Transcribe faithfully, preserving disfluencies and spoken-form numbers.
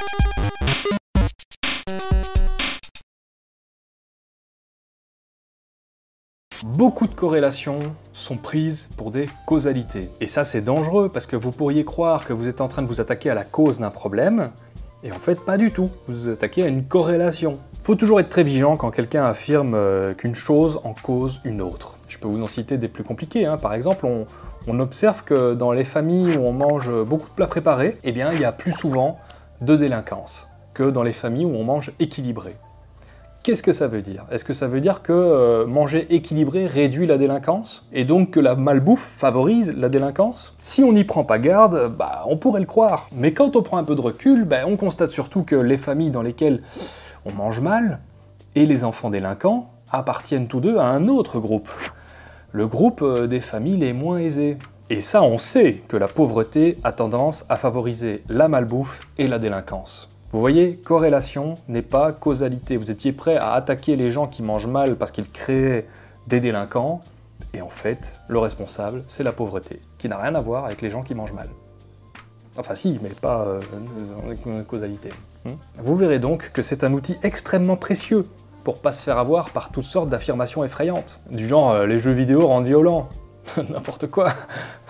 Beaucoup de corrélations sont prises pour des causalités. Et ça, c'est dangereux, parce que vous pourriez croire que vous êtes en train de vous attaquer à la cause d'un problème, et en fait, pas du tout. Vous vous attaquez à une corrélation. Faut toujours être très vigilant quand quelqu'un affirme euh, qu'une chose en cause une autre. Je peux vous en citer des plus compliqués, hein. Par exemple, on, on observe que dans les familles où on mange beaucoup de plats préparés, eh bien, il y a plus souvent de délinquance que dans les familles où on mange équilibré. Qu'est-ce que ça veut dire? Est-ce que ça veut dire que euh, manger équilibré réduit la délinquance? Et donc que la malbouffe favorise la délinquance? Si on n'y prend pas garde, bah, on pourrait le croire. Mais quand on prend un peu de recul, bah, on constate surtout que les familles dans lesquelles on mange mal, et les enfants délinquants, appartiennent tous deux à un autre groupe. Le groupe euh, des familles les moins aisées. Et ça, on sait que la pauvreté a tendance à favoriser la malbouffe et la délinquance. Vous voyez, corrélation n'est pas causalité. Vous étiez prêt à attaquer les gens qui mangent mal parce qu'ils créaient des délinquants, et en fait, le responsable, c'est la pauvreté, qui n'a rien à voir avec les gens qui mangent mal. Enfin si, mais pas euh, euh, causalité. Vous verrez donc que c'est un outil extrêmement précieux pour pas se faire avoir par toutes sortes d'affirmations effrayantes, du genre euh, « les jeux vidéo rendent violents ». N'importe quoi.